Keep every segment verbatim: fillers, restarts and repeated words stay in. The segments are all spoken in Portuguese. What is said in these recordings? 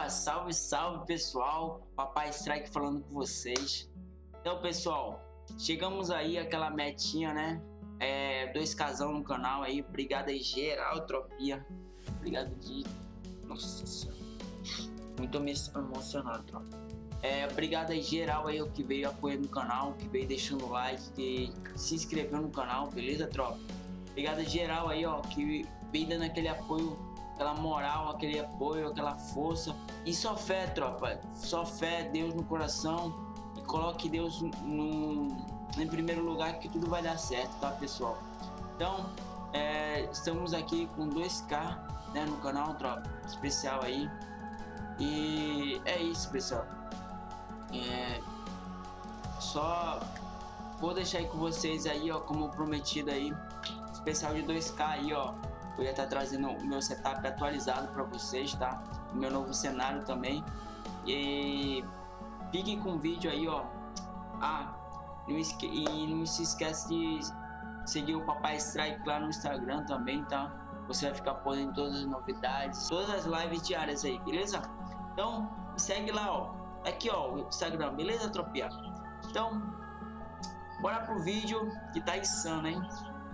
Opa, salve, salve pessoal, Papai Strike falando com vocês. Então pessoal, chegamos aí àquela metinha, né? É, dois casal no canal aí, obrigado aí geral, tropinha. Obrigado de... Nossa senhora, muito emocionado, tropa. É, obrigado aí geral aí, o que veio apoiando o canal, que veio deixando like, que se inscreveu no canal, beleza, tropa? Obrigado geral aí, ó, que veio dando aquele apoio, aquela moral, aquele apoio, aquela força. E só fé, tropa, só fé, Deus no coração, e coloque Deus no, em primeiro lugar, que tudo vai dar certo, tá, pessoal? Então, é, estamos aqui com dois K, né, no canal, tropa, especial aí. E é isso, pessoal. É, só vou deixar aí com vocês aí, ó, como prometido aí, especial de dois K aí, ó. Eu ia estar trazendo o meu setup atualizado para vocês, tá? O meu novo cenário também. E fiquem com o vídeo aí, ó. Ah, não esque... e não se esquece de seguir o Papai Strike lá no Instagram também, tá? Você vai ficar por dentro de todas as novidades, todas as lives diárias aí, beleza? Então, segue lá, ó. Aqui, ó, o Instagram, beleza, tropia? Então, bora pro vídeo que tá insano, hein?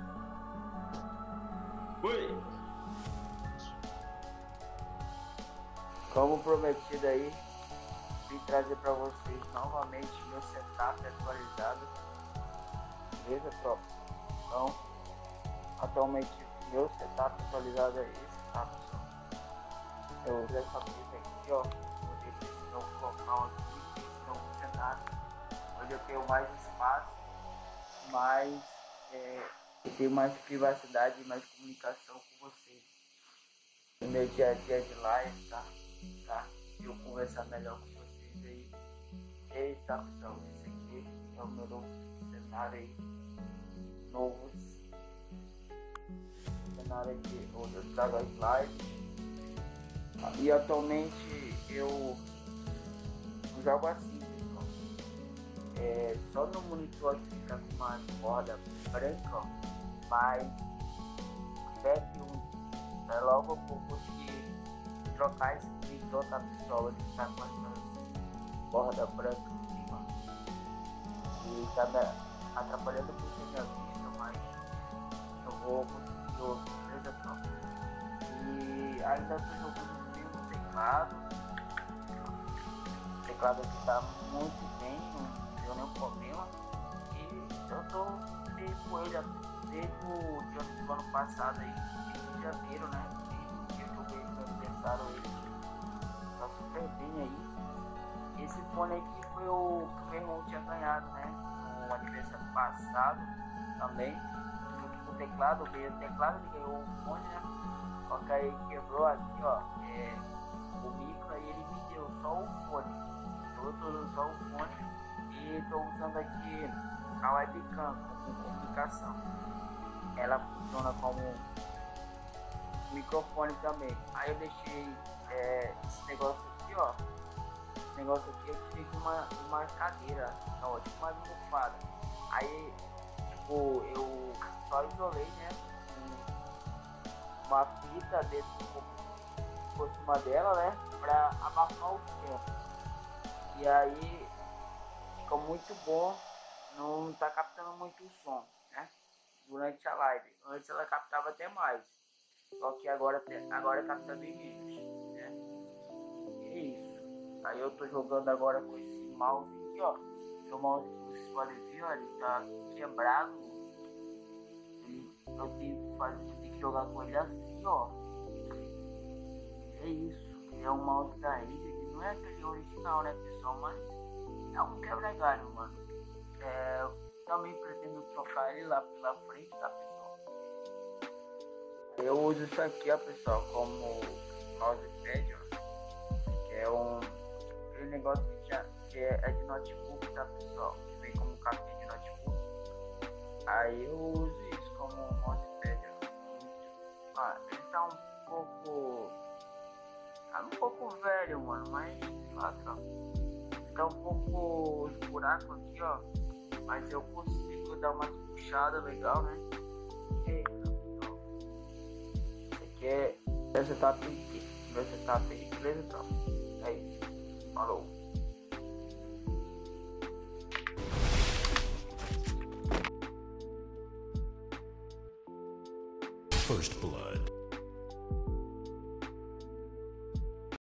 Oi! Como prometido aí, vim trazer pra vocês novamente meu setup atualizado. Beleza, tropa? Então, atualmente meu setup atualizado é esse, tá, pessoal? Eu fiz essa fita aqui, ó. Esse novo local aqui, esse novo cenário, onde eu tenho mais espaço, mais é, eu tenho mais privacidade e mais comunicação com vocês no meu dia a dia de live, tá? tá? Eu conversar melhor com vocês aí. E aí, tá, pessoal? Esse aqui é o meu novo cenário aí, novo cenário aqui onde eu trago as lives. E atualmente eu jogo assim, pessoal. É, só no monitor aqui fica com uma borda branca, ó, mas até que um, é, logo eu vou conseguir trocar esse monitor, tá, pessoal? Ele tá com essa borda branca aqui, ó. E tá me atrapalhando muito a minha vista, mas eu vou conseguir outro, beleza, tropa? E ainda tô jogando no teclado. O teclado aqui tá muito bem, não deu nenhum problema. E eu tô com ele desde o dia do ano passado aí, em janeiro, né? E eu joguei no aniversário ele. Tá super bem aí. Esse fone aqui foi o que meu irmão tinha ganhado, né? No aniversário passado também. Junto com o teclado, veio o teclado, ele ganhou o fone, né? Só que aí quebrou aqui, ó. É, o micro aí ele me deu só o fone. Eu tô usando só o fone e tô usando aqui a webcam com comunicação. Ela funciona como microfone também. Aí eu deixei é, esse negócio aqui, ó. Esse negócio aqui eu tirei de uma, uma cadeira, ó, tipo uma almofada. Aí, tipo, eu só isolei, né? Uma fita dentro por cima dela, né? Pra abafar o som. E aí fica muito bom. Não tá captando muito o som, né? Durante a live. Antes ela captava até mais. Só que agora, agora capta bem menos, né? E é isso. Aí eu tô jogando agora com esse mouse aqui, ó. O mouse que vocês podem ver, ó, ele tá quebrado. E eu tenho que fazer, eu tenho que jogar com ele assim, ó. É isso. Ele é um mouse da Razer. Não é aquele original, né, pessoal? Mas é um quebra-galho, mano. É, eu também pretendo trocar ele lá pela frente, tá, pessoal? Eu uso isso aqui, ó, pessoal, como mousepad, ó. Que é um aquele negócio que, tinha, que é, é de notebook, tá, pessoal? Que vem como capinha de notebook. Aí eu uso isso como mousepad, ó. Ah, ele tá um pouco... Tá um pouco velho, mano, mas sei lá, troca. Tá um pouco buraco aqui, ó. Mas eu consigo dar umas puxadas legal, né? Eita, pessoal. Esse aqui é meu setup aqui. Meu setup aí, beleza, tropa? É isso. Falou. First Blood.